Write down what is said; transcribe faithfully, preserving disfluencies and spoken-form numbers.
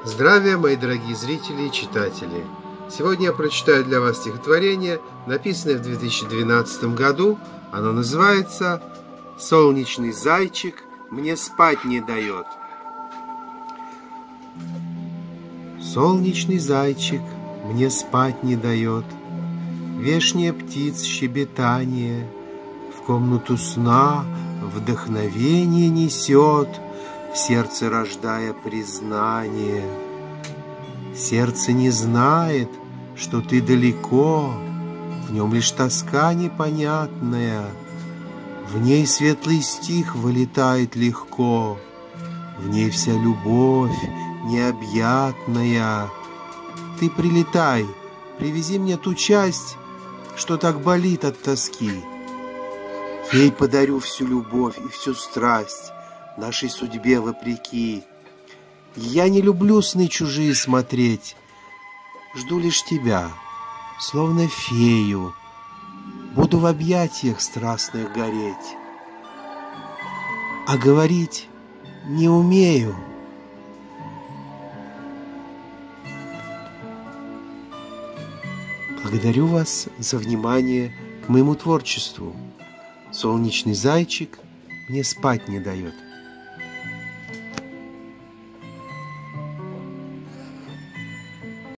Здравия, мои дорогие зрители и читатели! Сегодня я прочитаю для вас стихотворение, написанное в две тысячи двенадцатом году. Оно называется «Солнечный зайчик мне спать не дает». Солнечный зайчик мне спать не дает, вешняя птиц щебетание в комнату сна вдохновение несет, в сердце рождая признание. Сердце не знает, что ты далеко, в нем лишь тоска непонятная, в ней светлый стих вылетает легко, в ней вся любовь необъятная. Ты прилетай, привези мне ту часть, что так болит от тоски. Ей подарю всю любовь и всю страсть, нашей судьбе вопреки. Я не люблю сны чужие смотреть, жду лишь тебя, словно фею, буду в объятиях страстных гореть, а говорить не умею. Благодарю вас за внимание к моему творчеству. Солнечный зайчик мне спать не дает.